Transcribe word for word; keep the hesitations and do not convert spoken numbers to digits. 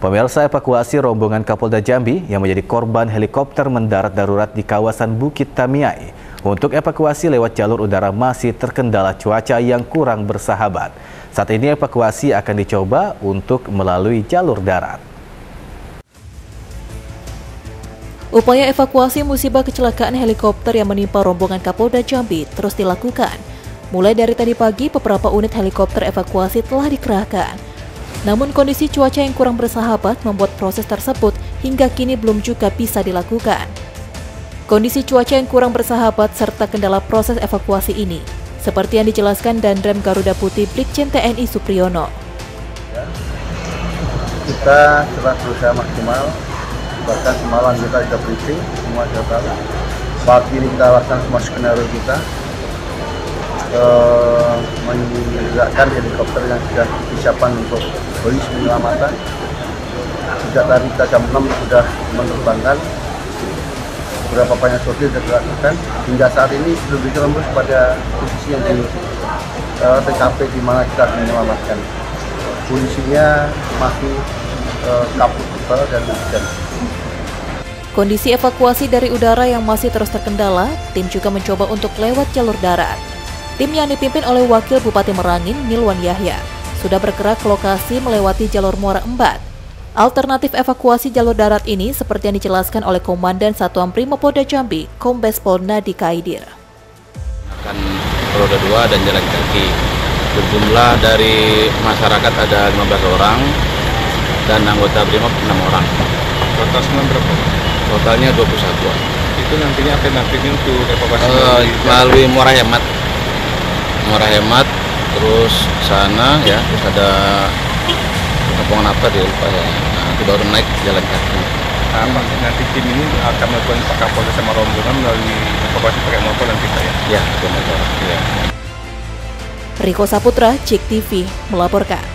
Pemirsa, evakuasi rombongan Kapolda Jambi yang menjadi korban helikopter mendarat darurat di kawasan Bukit Tamiai. Untuk evakuasi lewat jalur udara masih terkendala cuaca yang kurang bersahabat. Saat ini evakuasi akan dicoba untuk melalui jalur darat. Upaya evakuasi musibah kecelakaan helikopter yang menimpa rombongan Kapolda Jambi terus dilakukan. Mulai dari tadi pagi, beberapa unit helikopter evakuasi telah dikerahkan. Namun kondisi cuaca yang kurang bersahabat membuat proses tersebut hingga kini belum juga bisa dilakukan. Kondisi cuaca yang kurang bersahabat serta kendala proses evakuasi ini, seperti yang dijelaskan Danrem Garuda Putih Brigjen T N I Supriyono. Kita telah berusaha maksimal, bahkan semalam kita sudah briefing, semua sudah tahu. Pagi ini kita lakukan semua skenario kita, uh, menggerakkan helikopter yang sudah disiapkan untuk beri penyelamatan. Sejak tadi kita jam enam sudah menerbangkan, beberapa banyak sortir sudah dilakukan. Hingga saat ini belum bisa tembus pada posisi yang di uh, T K P di mana kita menyelamatkan. Kondisinya masih uh, kabut tebal dan hujan. Kondisi evakuasi dari udara yang masih terus terkendala, tim juga mencoba untuk lewat jalur darat. Tim yang dipimpin oleh Wakil Bupati Merangin, Nilwan Yahya, sudah bergerak ke lokasi melewati jalur Muara Embat. Alternatif evakuasi jalur darat ini seperti yang dijelaskan oleh Komandan Satuan Brimopolda Jambi, Kombes Pol Nadi Kaidir. Akan roda dua dan jalan kaki. Berjumlah dari masyarakat ada lima belas orang dan anggota Brimob enam orang. Total semua berapa? Totalnya dua puluh satu. Itu nantinya alternatifnya untuk evakuasi uh, melalui Muara Hemat. Muara Hemat, terus sana ya, terus ada kampungan apa dia lupa ya. Nah, itu baru naik jalan kaki. Nah, nanti tim ini akan melakukan Pak Kapolda sama rombongan melalui evakuasi pakai motor dan kita ya? Ya, pakai motor. Ya. Riko Saputra, Cek T V melaporkan.